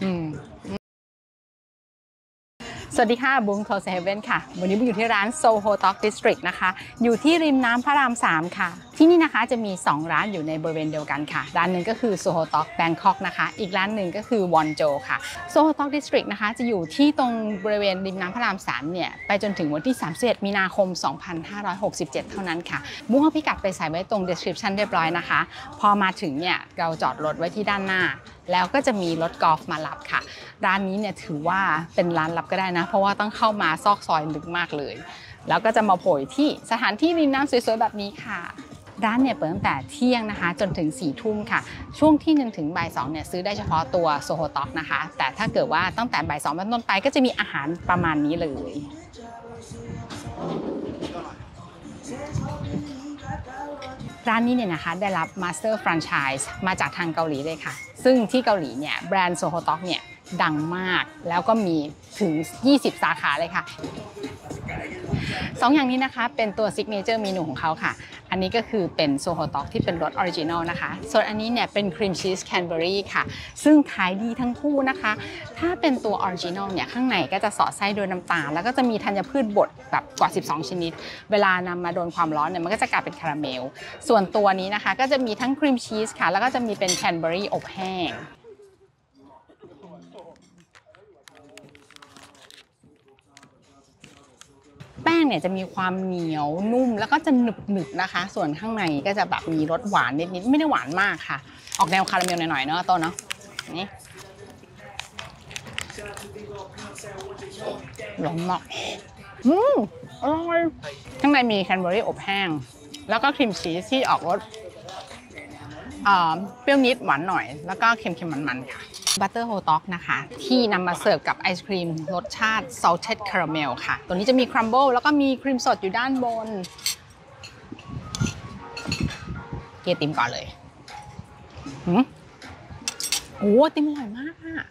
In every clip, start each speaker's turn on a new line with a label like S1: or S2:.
S1: สวัสดีค่ะบุ้งโทเซเว่นค่ะวันนี้บุ้งอยู่ที่ร้าน Soho Talk District นะคะอยู่ที่ริมน้ำพระราม 3ค่ะที่นี่นะคะจะมี2ร้านอยู่ในบริเวณเดียวกันค่ะร้านหนึ่งก็คือ Soho Talk Bangkok นะคะอีกร้านหนึ่งก็คือ Wonjo ค่ะ Soho Talk District นะคะจะอยู่ที่ตรงบริเวณริมน้ำพระราม 3เนี่ยไปจนถึงวันที่31มีนาคม2567เท่านั้นค่ะบุ้งเอาพิกัดไปใส่ไว้ตรง description เรียบร้อยนะคะพอมาถึงเนี่ยเราจอดรถไว้ที่ด้านหน้าแล้วก็จะมีรถกอล์ฟมารับค่ะร้านนี้เนี่ยถือว่าเป็นร้านลับก็ได้นะเพราะว่าต้องเข้ามาซอกซอยลึกมากเลยแล้วก็จะมาโผล่ที่สถานที่ริมน้ำสวยๆแบบนี้ค่ะร้านเนี่ยเปิดตั้งแต่เที่ยงนะคะจนถึง4 ทุ่มค่ะช่วงที่1ถึงบ่าย 2เนี่ยซื้อได้เฉพาะตัว Soho Talk นะคะแต่ถ้าเกิดว่าตั้งแต่บ่าย 2เป็นต้นไปก็จะมีอาหารประมาณนี้เลยร้านนี้เนี่ยนะคะได้รับ Master Franchise มาจากทางเกาหลีเลยค่ะซึ่งที่เกาหลีเนี่ยแบรนด์ Soho Talk เนี่ยดังมากแล้วก็มีถึง20 สาขาเลยค่ะ2 อย่างนี้นะคะเป็นตัว Signature เมนูของเขาค่ะอันนี้ก็คือเป็น Soho Talk ที่เป็นรสออริจินอลนะคะส่วนอันนี้เนี่ยเป็นครีมชีสแคนเบอรี่ค่ะซึ่งขายดีทั้งคู่นะคะถ้าเป็นตัวออริจินอลเนี่ยข้างในก็จะสอดไส้ด้วยน้ำตาลแล้วก็จะมีธัญพืชบดแบบกว่า12 ชนิดเวลานำมาโดนความร้อนเนี่ยมันก็จะกลายเป็นคาราเมลส่วนตัวนี้นะคะก็จะมีทั้งครีมชีสค่ะแล้วก็จะมีเป็นแคนเบอรี่อบแห้งแป้งเนี่ยจะมีความเหนียวนุ่มแล้วก็จะหนึบๆนะคะส่วนข้างในก็จะแบบมีรสหวานนิดๆไม่ได้หวานมากค่ะออกแนวคาราเมลหน่อยๆเนาะต้นเนาะนี่ร้อนมากอร่อยข้างในมีแคนเบอรี่อบแห้งแล้วก็ครีมชีสที่ออกรสเปรี้ยวนิดหวานหน่อยแล้วก็เค็มๆมันๆค่ะบัตเตอร์โฮต็อกนะคะที่นำมาเสิร์ฟกับไอศครีมรสชาติ salted caramel ค่ะตัวนี้จะมีครัมเบิลแล้วก็มีครีมสดอยู่ด้านบนเกียร์ติมก่อนเลยโอ้ติมอร่อยมากอ่ะ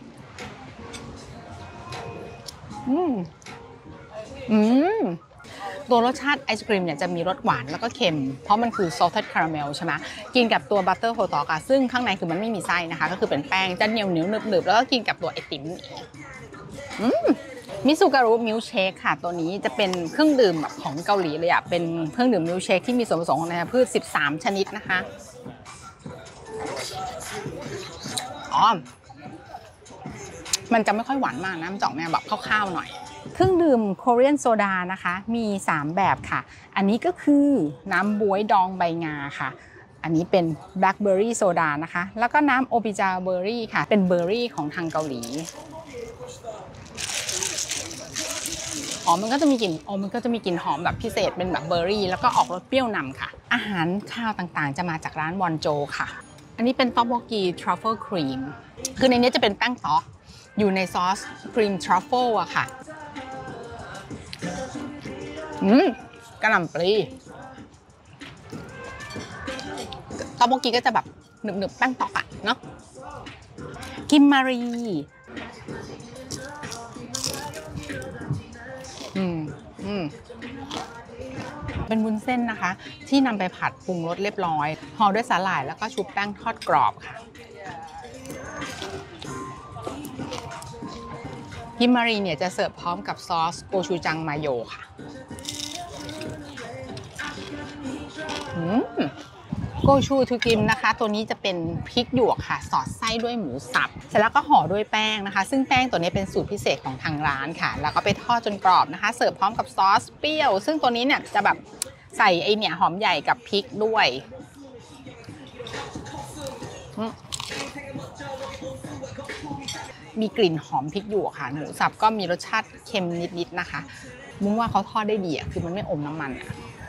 S1: ตัวรสชาติไอศกรีมเนี่ยจะมีรสหวานแล้วก็เค็มเพราะมันคือ salted caramel ใช่ไหมกินกับตัว butter hotdog ซึ่งข้างในคือมันไม่มีไส้นะคะก็คือเป็นแป้งจะเหนียวหนึบๆแล้วก็กินกับตัวไอติมมิซูการุมิลค์เชคค่ะตัวนี้จะเป็นเครื่องดื่มแบบของเกาหลีเลยอะเป็นเครื่องดื่มมิลค์เชคที่มีส่วนผสมของธัญพืช13 ชนิดนะคะมันจะไม่ค่อยหวานมากนะมันจะออกแนวแบบข้าวๆหน่อยเครื่องดื่มโคเรียนโซดานะคะมี3 แบบค่ะอันนี้ก็คือน้ำบ๊วยดองใบงาค่ะอันนี้เป็นแบล็คเบอร์รี่โซดานะคะแล้วก็น้ำโอปิจาเบอร์รี่ค่ะเป็นเบอร์รี่ของทางเกาหลีมันก็จะมีกลิ่นหอมแบบพิเศษเป็นแบบเบอร์รี่แล้วก็ออกรสเปรี้ยวนำค่ะอาหารข้าวต่างๆจะมาจากร้านวอนโจค่ะอันนี้เป็นต๊อกโบกีทรัฟเฟิลครีมคือในนี้จะเป็นแป้งต๊อกอยู่ในซอสครีมทรัฟเฟิลอะค่ะกระหล่ำปลีต๊อกโบกีก็จะแบบหนึบๆแป้งต๊อกอะเนาะกิมมารีเป็นวุ้นเส้นนะคะที่นำไปผัดปรุงรสเรียบร้อยห่อด้วยสาหร่ายแล้วก็ชุบแป้งทอดกรอบค่ะกิมมารีเนี่ยจะเสิร์ฟพร้อมกับซอสโกชูจังมาโยค่ะโกชูทูกิมนะคะตัวนี้จะเป็นพริกหยวกค่ะสอดไส้ด้วยหมูสับเสร็จแล้วก็ห่อด้วยแป้งนะคะซึ่งแป้งตัวนี้เป็นสูตรพิเศษของทางร้านค่ะแล้วก็ไปทอดจนกรอบนะคะเสิร์ฟพร้อมกับซอสเปรี้ยวซึ่งตัวนี้เนี่ยจะแบบใส่ไอเนี่ยหอมใหญ่กับพริกด้วยมีกลิ่นหอมพริกหยวกค่ะหมูสับก็มีรสชาติเค็มนิดๆนะคะมุ้งว่าเขาทอดได้ดีคือมันไม่อมน้ำมัน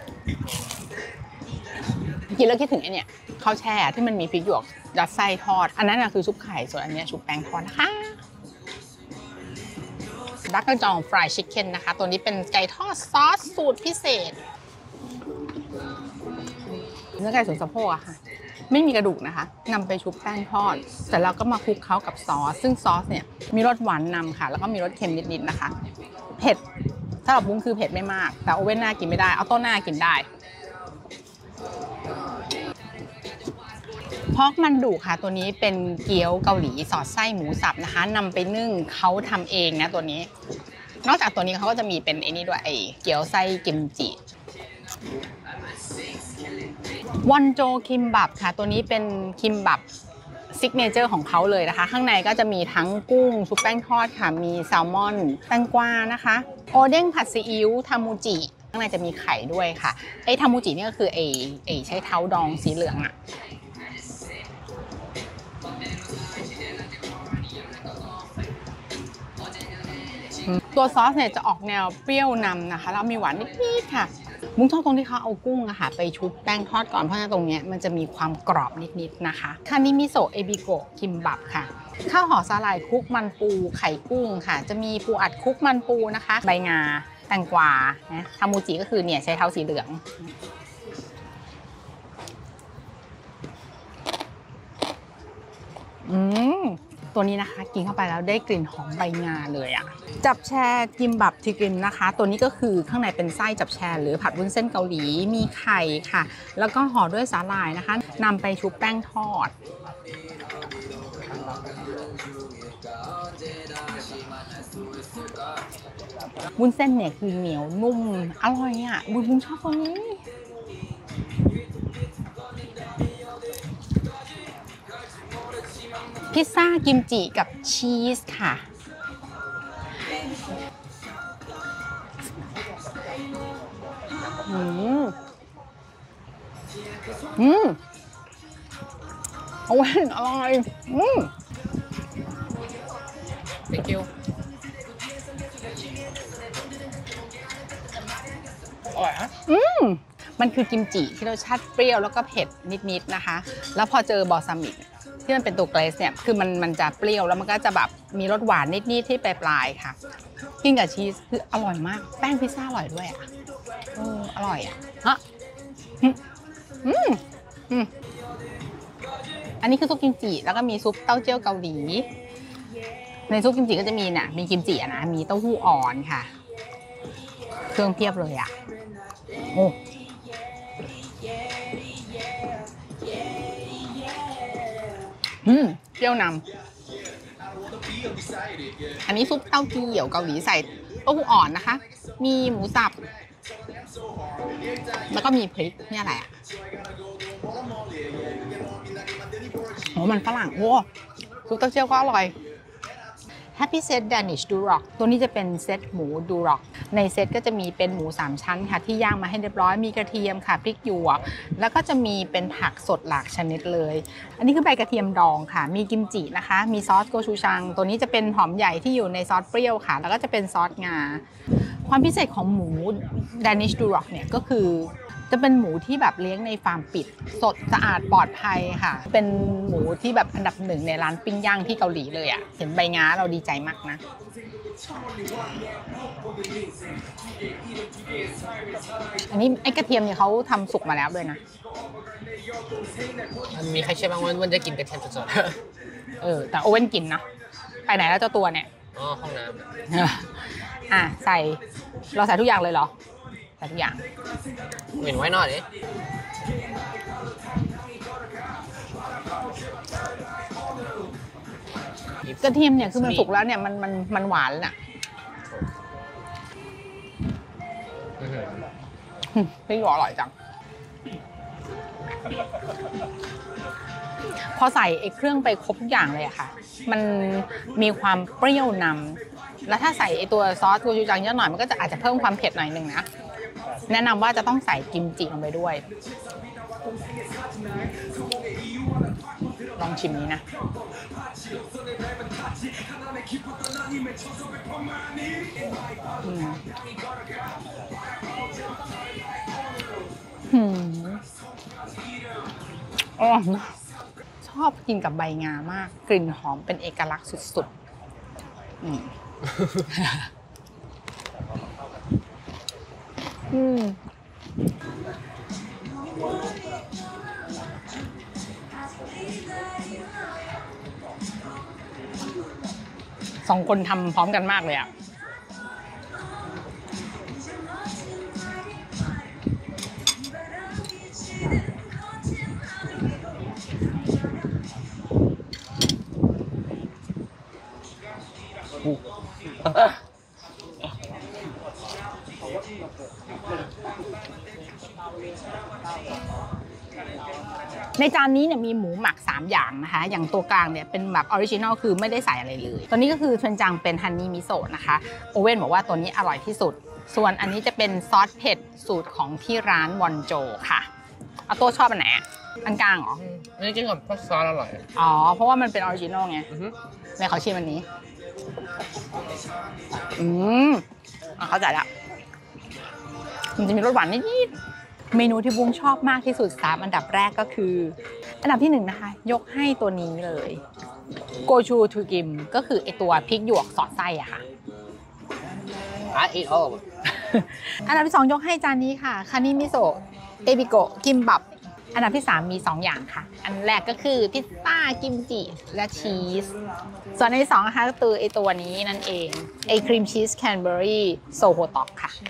S1: กินแล้วคิดถึงไอเนี่ยข้าวแช่ที่มันมีพริกหยวกยัดไส้ทอดอันนั้นคือชุบไข่ส่วนอันนี้ชุบแป้งทอดนะคะดักกระจองฟรายชิคเก้นนะคะตัวนี้เป็นไก่ทอดซอสสูตรพิเศษเนื้อไก่ส่วนสะโพกค่ะไม่มีกระดูกนะคะนำไปชุบแป้งทอดเสร็จแล้วก็มาคลุกเคล้ากับซอสซึ่งซอสเนี่ยมีรสหวานนำค่ะแล้วก็มีรสเค็มนิดๆนะคะเผ็ดสำหรับบุ้งคือเผ็ดไม่มากแต่โอเว่นหน้ากินไม่ได้เอาต้นหน้ากินได้พอกมันดุค่ะตัวนี้เป็นเกี๊ยวเกาหลีสอดไส้หมูสับนะคะนำไปนึ่งเขาทำเองนะตัวนี้นอกจากตัวนี้เขาก็จะมีเป็นไอ้นี่ด้วยไอ้เกี๊ยวไส้กิมจิวอนโจคิมบับค่ะตัวนี้เป็นคิมบับซิกเนเจอร์ของเขาเลยนะคะข้างในก็จะมีทั้งกุ้งชุบแป้งทอดค่ะมีแซลมอนแตงกวานะคะโอเด้งผัดซีอิ๊วทามูจิข้างในจะมีไข่ด้วยค่ะไอ้ทามูจินี่ก็คือไอ้ใช้เท้าดองสีเหลืองอะตัวซอสเนี่ยจะออกแนวเปรี้ยวนำนะคะแล้วมีหวานนิดๆค่ะมุ้งชอบตรงที่เขาเอากุ้งอะค่ะไปชุบแป้งทอดก่อนเพราะฉะนั้นตรงนี้มันจะมีความกรอบนิดๆนะคะคานิมิโซะเอบิโกะคิมบับค่ะข้าวห่อสาหร่ายคลุกมันปูไข่กุ้งค่ะจะมีปูอัดคลุกมันปูนะคะใบงาแตงกวานะทามูจิก็คือเนี่ยใช้เท้าสีเหลืองตัวนี้นะคะกินเข้าไปแล้วได้กลิ่นหอมใบงาเลยอ่ะจับแชร์กิมบับทิกริมนะคะตัวนี้ก็คือข้างในเป็นไส้จับแชร์หรือผัดวุ้นเส้นเกาหลีมีไข่ค่ะแล้วก็ห่อด้วยสาหร่ายนะคะนำไปชุบแป้งทอดวุ้นเส้นเนี่ยคือเหนียวนุ่มอร่อยอ่ะบุ้งชอบตรงนี้พิซซ่ากิมจิกับชีสค่ะโอ้ยอร่อยthank you อร่อยนะมันคือกิมจิที่รสชาติเปรี้ยวแล้วก็เผ็ดนิดๆนะคะแล้วพอเจอบอลซามิกที่มันเป็นตัวเกรซเนี่ยคือมันจะเปรี้ยวแล้วมันก็จะแบบมีรสหวานนิดๆที่ปลายๆค่ะกินกับชีสคืออร่อยมากแป้งพิซซ่าอร่อยด้วยอ่ะอร่อยอ่ะอันนี้คือซุปกิมจิแล้วก็มีซุปเต้าเจี้ยวเกาหลีในซุปกิมจิก็จะมีเนี่ยมีกิมจินะมีเต้าหู้อ่อนค่ะเครื่องเพียบเลยอ่ะโอ้เปรี้ยวนำอันนี้ซุปเต้าเจี้ยวเกาหลีใส่เต้าหู้อ่อนนะคะมีหมูสับแล้วก็มีพริกนี่อะไรอ่ะโอ้มันฝรั่งโว้ซุปเต้าเจี้ยวก็อร่อย Happy Set Danish Duroc ตัวนี้จะเป็นเซตหมูดูร็อกในเซตก็จะมีเป็นหมู3ชั้นค่ะที่ย่างมาให้เรียบร้อยมีกระเทียมค่ะพริกหยวกแล้วก็จะมีเป็นผักสดหลากชนิดเลยอันนี้คือใบกระเทียมดองค่ะมีกิมจินะคะมีซอสโกชูชังตัวนี้จะเป็นหอมใหญ่ที่อยู่ในซอสเปรี้ยวค่ะแล้วก็จะเป็นซอสงาความพิเศษของหมู Danish Duroc เนี่ยก็คือจะเป็นหมูที่แบบเลี้ยงในฟาร์มปิดสดสะอาดปลอดภัยค่ะเป็นหมูที่แบบอันดับหนึ่งในร้านปิ้งย่างที่เกาหลีเลยอ่ะเห็นใบงาเราดีใจมากนะอันนี้ไอ้กระเทียมเนี่ยเขาทำสุกมาแล้วด้วยนะ
S2: มีใครเชื่อบ้างว่ามันจะกินกระเทียมสด
S1: แต่โอเว่นกินนะไปไหนแล้วเจ้าตัวเนี่ย
S2: ห้องน้
S1: ำใส่เราใส่ทุกอย่างเลยเหรอใส่ทุกอย่าง
S2: เหม็นไว้หน่อยดิ
S1: กระเทียมเนี่ยคือมันสุกแล้วเนี่ยมันหวานน่ะพี่หวานอร่อยจังพอใส่ไอ้เครื่องไปครบทุกอย่างเลยอะค่ะมันมีความเปรี้ยวนำแล้วถ้าใส่ไอ้ตัวซอสโกชูจังเยอะหน่อยมันก็จะอาจจะเพิ่มความเผ็ดหน่อยนึงนะแนะนำว่าจะต้องใส่กิมจิลงไปด้วยลองชิมนี้นะชอบกินกับใบงามากกลิ่นหอมเป็นเอกลักษณ์สุดๆสองคนทำพร้อมกันมากเลยอ่ะในจานนี้เนี่ยมีหมูหมัก3อย่างนะคะอย่างตัวกลางเนี่ยเป็นแบบออริจินอลคือไม่ได้ใส่อะไรเลยตัวนี้ก็คือเทนจังเป็นฮันนี่มิโซะนะคะโอเว่นบอกว่าตัวนี้อร่อยที่สุดส่วนอันนี้จะเป็นซอสเผ็ดสูตรของที่ร้านวอนโจค่ะเอาตัวชอบอันไหนอันกลางเหรอ
S2: อันนี้กินกับพวกซอสอร่อย
S1: อ๋อเพราะว่ามันเป็นออริจินอลไงแม่ขอชิมอันนี้เข้าใจละมันจะมีรสหวานนิดๆเมนูที่บุ้งชอบมากที่สุด3อันดับแรกก็คืออันดับที่1นะคะยกให้ตัวนี้เลยโกชูทูกิมก็คือไอตัวพริกหยวกสอดไส้อะค่ะ
S2: I eat all of it
S1: อันดับที่2ยกให้จานนี้ค่ะคานิมิโซะเอบิโกะกิมบับอันดับที่3มี2อย่างค่ะอันแรกก็คือพิซซ่ากิมจิและชีสส่วนอันที่2นะคะก็คือไอตัวนี้นั่นเองไอครีมชีสแคนเบอรี่โซโฮต็อกค่ะ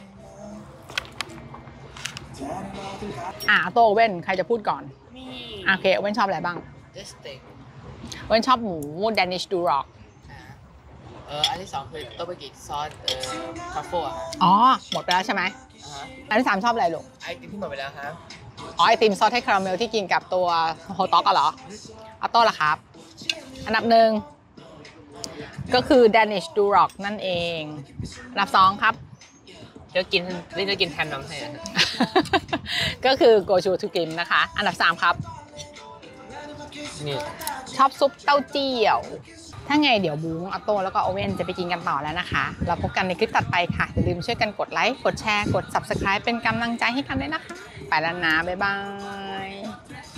S1: ตัวโอเว่นใครจะพูดก่อนโอเคโอเว่นชอบอะไรบ้าง
S2: This thing
S1: โอเว่นชอบหมูแดนิชดูร็อก
S2: อันที่2คือโตเบกิซอสทรัฟเฟิล
S1: หมดไปแล้วใช่ไหมอันที่3ชอบอะไรลูก
S2: ไอติมที่หมดไปแล้วครับ
S1: ไอติมซอสให้คาราเมลที่กินกับตัวโฮต็อกเหรอโต้ล่ะครับอันดับ1ก็คือ Danish Duroc นั่นเองอันดับ2ครับ
S2: จะกินแทนน้ำให้
S1: ก็คือ Go Chu To Kim นะคะอันดับ3ครับ
S2: นี่
S1: ชอบซุปเต้าเจี้ยวถ้าไงเดี๋ยวบุ้งโต้แล้วก็โอเว่นจะไปกินกันต่อแล้วนะคะเราพบกันในคลิปตัดไปค่ะอย่าลืมช่วยกันกดไลค์กดแชร์กด Subscribe เป็นกำลังใจให้กันด้วยนะคะไปแล้วนะบ๊ายบาย